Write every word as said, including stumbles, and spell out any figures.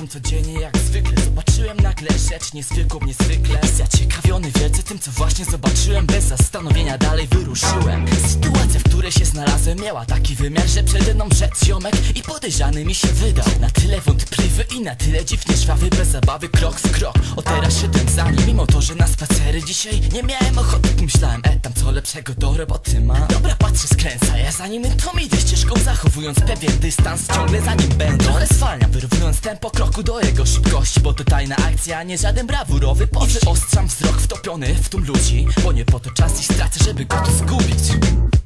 tym codziennie jak zwykle. Zobaczyłem nagle rzecz niezwykłą, niezwykle zaciekawiony wielce tym, co właśnie zobaczyłem. Bez zastanowienia dalej wyruszyłem. Sytuacja, w której się znalazłem, miała taki wymiar, że przede mną szedł ziomek i podejrzany mi się wydał. Na tyle wątpliwy i na tyle dziwnie żwawy, bez zabawy, krok w krok. O teraz szedłem za nim, mimo to, że na spacery dzisiaj nie miałem ochoty. Pomyślałem, e tam co lepszego do roboty ma. Dobra, patrzę, skręca, ja za nim to idę ścieżką, zachowując pewien dystans, ciągle za nim będę. Trochę zwalniam, wyrównując tempo kroku do jego szybkości, bo to tajna akcja, a nie żaden brawurowy pożyć. I wyostrzam wzrok wtopiony w tłum ludzi, bo nie po to czas ich stracę, żeby go tu zgubić.